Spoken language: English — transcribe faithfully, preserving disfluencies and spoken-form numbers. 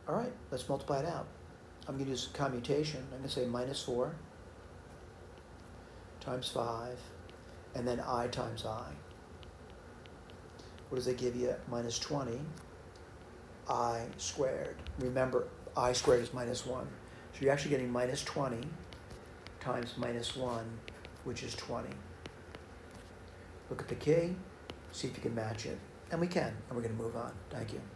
All right, let's multiply it out. I'm going to use commutation. I'm going to say minus four times five, and then I times I. What does that give you? Minus twenty I squared. Remember, I squared is minus one. So you're actually getting minus twenty times minus one, which is twenty. Look at the key, see if you can match it. And we can, and we're going to move on. Thank you.